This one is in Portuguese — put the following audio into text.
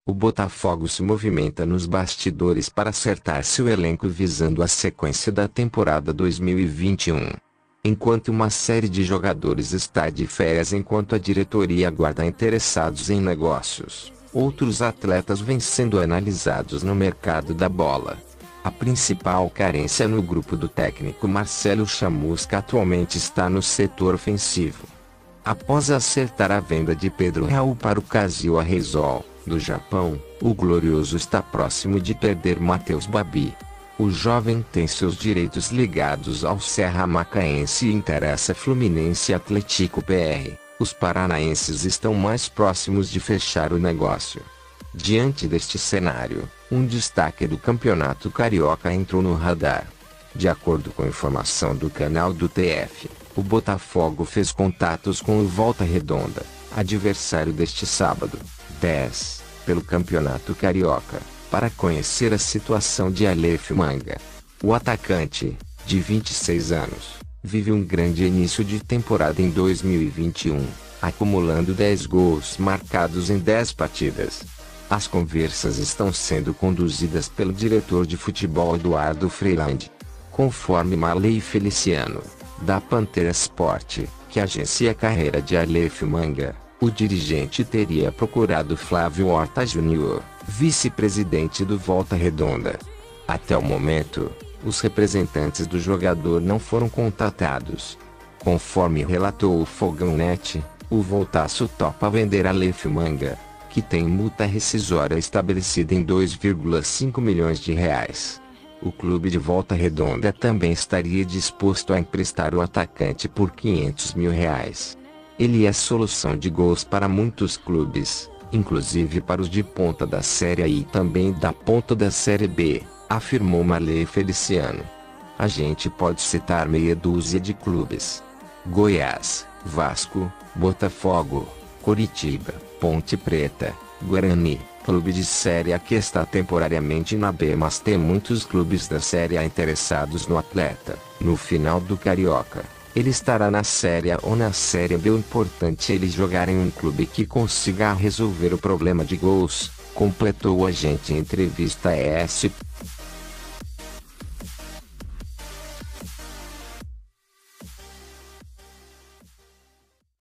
O Botafogo se movimenta nos bastidores para acertar seu elenco visando a sequência da temporada 2021. Enquanto uma série de jogadores está de férias enquanto a diretoria aguarda interessados em negócios, outros atletas vêm sendo analisados no mercado da bola. A principal carência no grupo do técnico Marcelo Chamusca atualmente está no setor ofensivo. Após acertar a venda de Pedro Raul para o Kazuya Reysol, do Japão, o Glorioso está próximo de perder Matheus Babi. O jovem tem seus direitos ligados ao Serra Macaense e interessa Fluminense e Atlético PR. Os paranaenses estão mais próximos de fechar o negócio. Diante deste cenário, um destaque do Campeonato Carioca entrou no radar. De acordo com informação do canal do TF, o Botafogo fez contatos com o Volta Redonda, adversário deste sábado, 10, pelo Campeonato Carioca, para conhecer a situação de Aleph Manga. O atacante, de 26 anos, vive um grande início de temporada em 2021, acumulando 10 gols marcados em 10 partidas. As conversas estão sendo conduzidas pelo diretor de futebol Eduardo Freiland. Conforme Marley Feliciano, da Pantera Sport, que agencia a carreira de Aleph Manga, o dirigente teria procurado Flávio Horta Júnior, vice-presidente do Volta Redonda. Até o momento, os representantes do jogador não foram contatados. Conforme relatou o Fogão.net, o Voltaço topa vender Aleph Manga, que tem multa rescisória estabelecida em 2,5 milhões de reais. O clube de Volta Redonda também estaria disposto a emprestar o atacante por 500 mil reais. Ele é solução de gols para muitos clubes, inclusive para os de ponta da Série A e também da ponta da Série B, afirmou Marley Feliciano. A gente pode citar meia dúzia de clubes: Goiás, Vasco, Botafogo, Coritiba, Ponte Preta, Guarani, clube de Série A que está temporariamente na B, mas tem muitos clubes da Série A interessados no atleta. No final do Carioca, ele estará na Série A ou na Série B. O importante é ele jogar em um clube que consiga resolver o problema de gols, completou o agente em entrevista à ESPN.